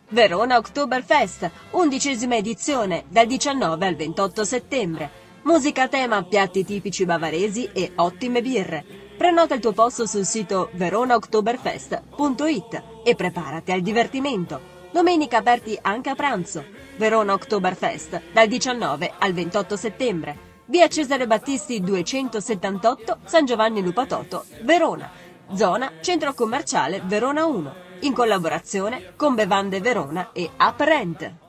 Verona Oktoberfest, 11ª edizione, dal 19 al 28 settembre. Musica a tema, piatti tipici bavaresi e ottime birre. Prenota il tuo posto sul sito veronaoktoberfest.it e preparati al divertimento. Domenica aperti anche a pranzo. Verona Oktoberfest, dal 19 al 28 settembre. Via Cesare Battisti 278, San Giovanni Lupatoto, Verona. Zona Centro Commerciale Verona 1. In collaborazione con Bevande Verona e App Rent.